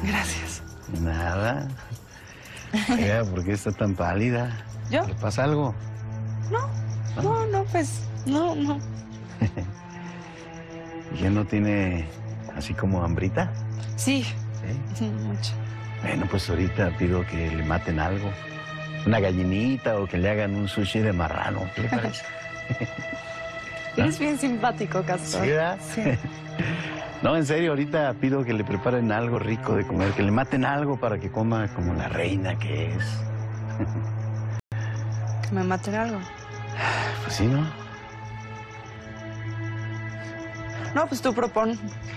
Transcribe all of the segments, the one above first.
Gracias. Nada. Oiga, ¿por qué está tan pálida? ¿Yo? ¿Le pasa algo? No, pues, no. ¿Y que no tiene así como hambrita? Sí, ¿Sí? mucho. Bueno, pues ahorita pido que le maten algo. Una gallinita o que le hagan un sushi de marrano. ¿Qué le parece? Eres bien simpático, Castor. ¿Sí, verdad? Sí. No, en serio, ahorita pido que le preparen algo rico de comer, que le maten algo para que coma como la reina que es. Que me maten algo. Pues sí, ¿no? No, pues tú propon.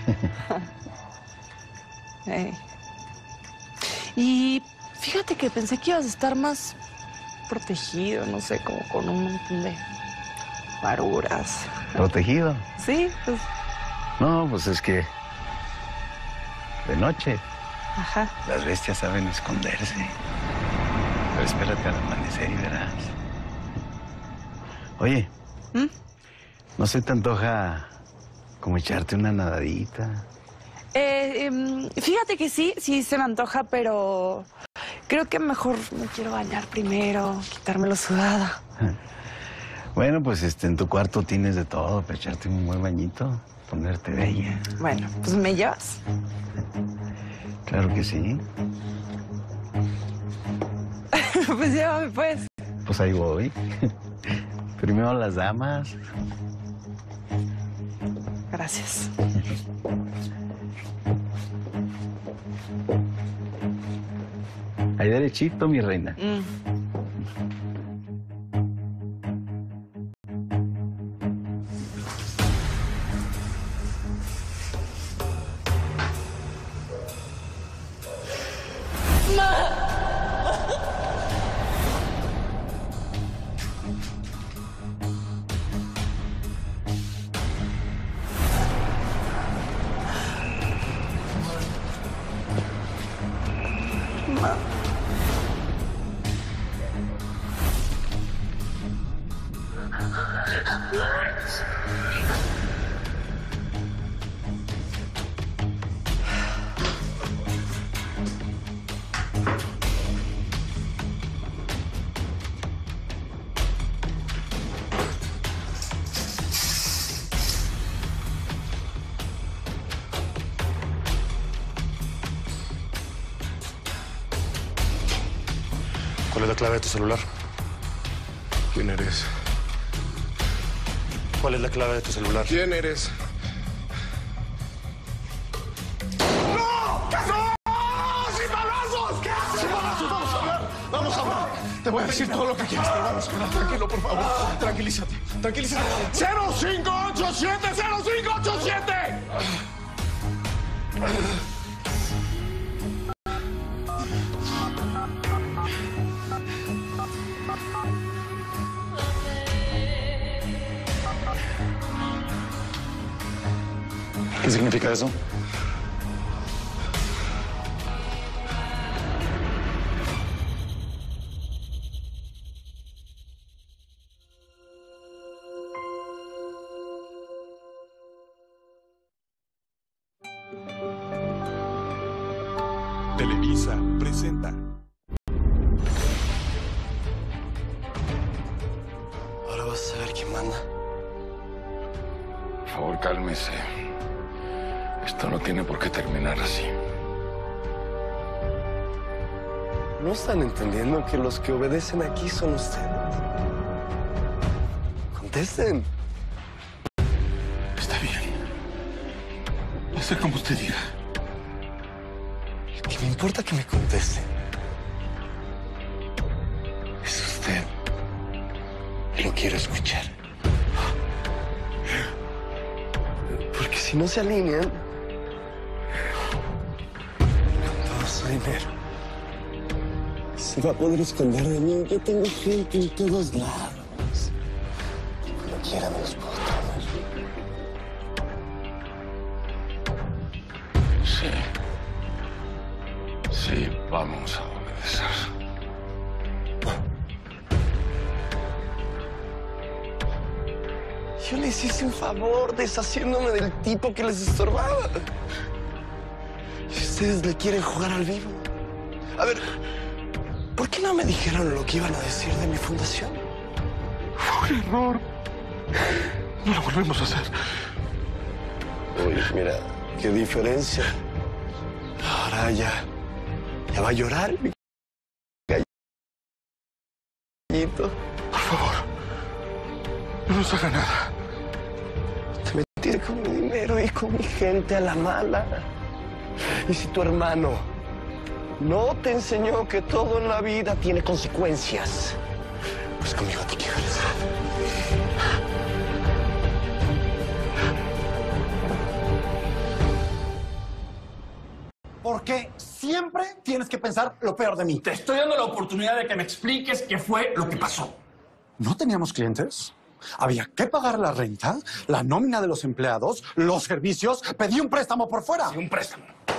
Y fíjate que pensé que ibas a estar más protegido, no sé, como con un montón de guaruras. ¿Protegido? Sí, pues, No, pues es que de noche ajá. las bestias saben esconderse. Pero espérate al amanecer y verás. Oye, ¿no se te antoja como echarte una nadadita? Fíjate que sí se me antoja, pero creo que mejor me quiero bañar primero, quitármelo sudada. Bueno, pues en tu cuarto tienes de todo para echarte un buen bañito, ponerte bella. Bueno, pues ¿me llevas? Claro que sí. Pues llévame, pues. Pues ahí voy. Primero las damas. Gracias. Ahí derechito, mi reina. ¿Cuál es la clave de tu celular? ¿Quién eres? ¿Cuál es la clave de tu celular? ¿Quién eres? ¡No! ¡No! ¡Sin balazos! ¡Sin balazos! Vamos a hablar. Vamos a hablar. Te voy a decir todo lo que quieras, pero vamos a hablar. Tranquilo, por favor. Tranquilízate. Tranquilízate. 0587 0587. ¿Qué significa eso? Televisa presenta. Ahora vas a saber quién manda. Por favor, cálmese. Esto no tiene por qué terminar así. ¿No están entendiendo que los que obedecen aquí son ustedes? Contesten. Está bien. Va a ser como usted diga. Que me importa que me contesten. Es usted. Lo quiero escuchar. Porque si no se alinean, con todo su dinero, se va a poder esconder de mí. Yo tengo gente en todos lados. Cuando quiera me los puedo tomar. Sí. Sí, vamos a obedecer. Yo les hice un favor deshaciéndome del tipo que les estorbaba. Ustedes le quieren jugar al vivo. A ver, ¿por qué no me dijeron lo que iban a decir de mi fundación? Fue un error. No lo volvemos a hacer. Uy, mira, qué diferencia. Ahora ya va a llorar mi gallito. Por favor, no nos haga nada. Te metí con mi dinero y con mi gente a la mala. Y si tu hermano no te enseñó que todo en la vida tiene consecuencias, pues conmigo te quieres. ¿Por qué siempre tienes que pensar lo peor de mí? Te estoy dando la oportunidad de que me expliques qué fue lo que pasó. ¿No teníamos clientes? Había que pagar la renta, la nómina de los empleados, los servicios. Pedí un préstamo por fuera. Sí, un préstamo.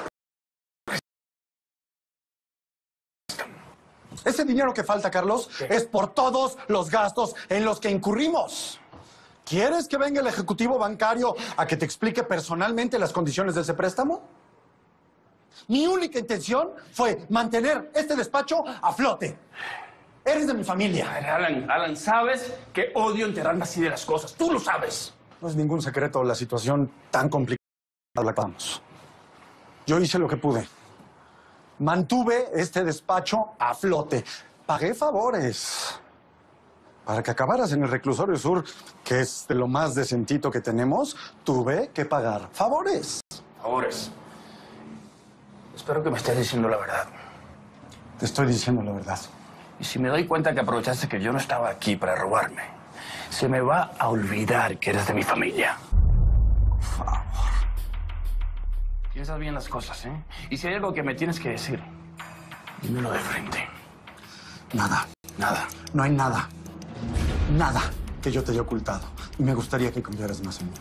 Ese dinero que falta, Carlos, es por todos los gastos en los que incurrimos. ¿Quieres que venga el ejecutivo bancario a que te explique personalmente las condiciones de ese préstamo? Mi única intención fue mantener este despacho a flote. Eres de mi familia. Alan, sabes que odio enterarme así de las cosas. Tú lo sabes. No es ningún secreto la situación tan complicada la que vamos. Yo hice lo que pude. Mantuve este despacho a flote. Pagué favores. Para que acabaras en el reclusorio sur, que es de lo más decentito que tenemos, tuve que pagar favores. Favores. Espero que me estés diciendo la verdad. Te estoy diciendo la verdad. Y si me doy cuenta que aprovechaste que yo no estaba aquí para robarme, se me va a olvidar que eres de mi familia. Por favor. Piensas bien las cosas, ¿eh? Y si hay algo que me tienes que decir, dímelo de frente. Nada. Nada. No hay nada. Nada que yo te haya ocultado. Y me gustaría que confiaras más en mí.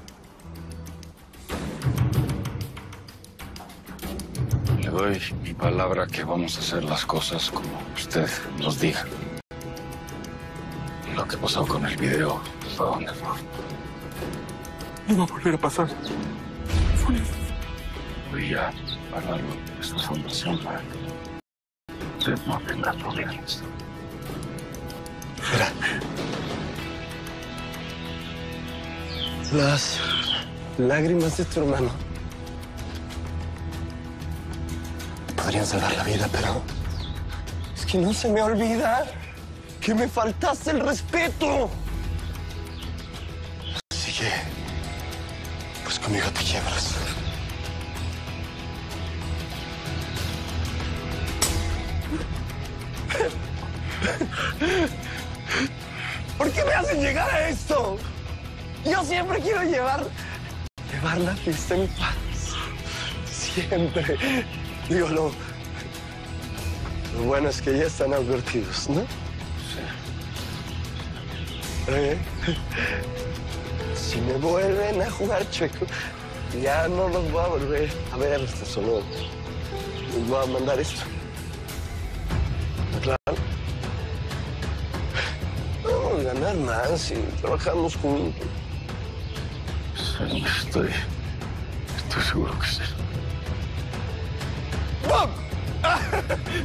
Le doy mi palabra que vamos a hacer las cosas como usted nos diga. Y lo que pasó con el video fue un error. No va a volver a pasar. Fue un error. Voy a pagarlo de esta fundación para que usted no tenga problemas. Mira. Las lágrimas de tu hermano podrían salvar la vida, pero es que no se me olvida que me faltaste el respeto. Así que, pues conmigo te quiebras. ¿Por qué me hacen llegar a esto? Yo siempre quiero llevar la fiesta en paz. Siempre. Digo, lo bueno es que ya están advertidos, ¿no? Sí. Si me vuelven a jugar chueco, ya no los voy a volver a ver hasta solo. Les voy a mandar esto. Claro. Vamos a ganar más si trabajamos juntos. Sí, estoy seguro que sí. ¡Bum!